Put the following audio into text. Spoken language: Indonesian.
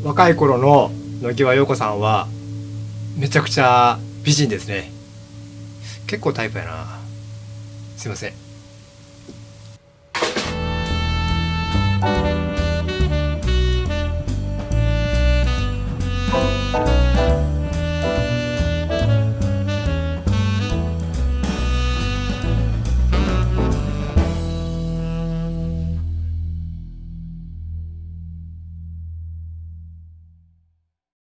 若い頃の野際陽子さんはめちゃくちゃ美人ですね。結構タイプやな。すいません。